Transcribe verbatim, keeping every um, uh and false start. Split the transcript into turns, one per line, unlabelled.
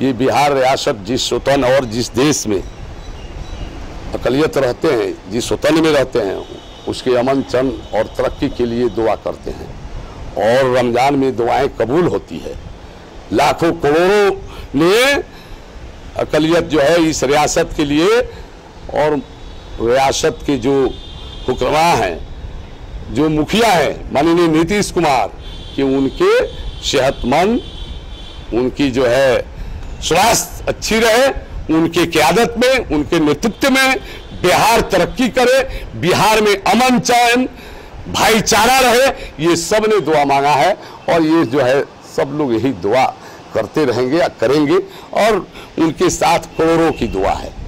ये बिहार रियासत जिस वतन और जिस देश में अकलियत रहते हैं, जिस वतन में रहते हैं, उसके अमन चैन और तरक्की के लिए दुआ करते हैं। और रमज़ान में दुआएं कबूल होती है। लाखों करोड़ों ने अकलियत जो है इस रियासत के लिए और रियासत के जो हुक्मरान हैं, जो मुखिया हैं माननीय नीतीश कुमार, कि उनके सेहतमंद, उनकी जो है स्वास्थ्य अच्छी रहे, उनके क़यादत में, उनके नेतृत्व में बिहार तरक्की करे, बिहार में अमन चैन भाईचारा रहे, ये सब ने दुआ मांगा है। और ये जो है सब लोग यही दुआ करते रहेंगे या करेंगे, और उनके साथ करोड़ों की दुआ है।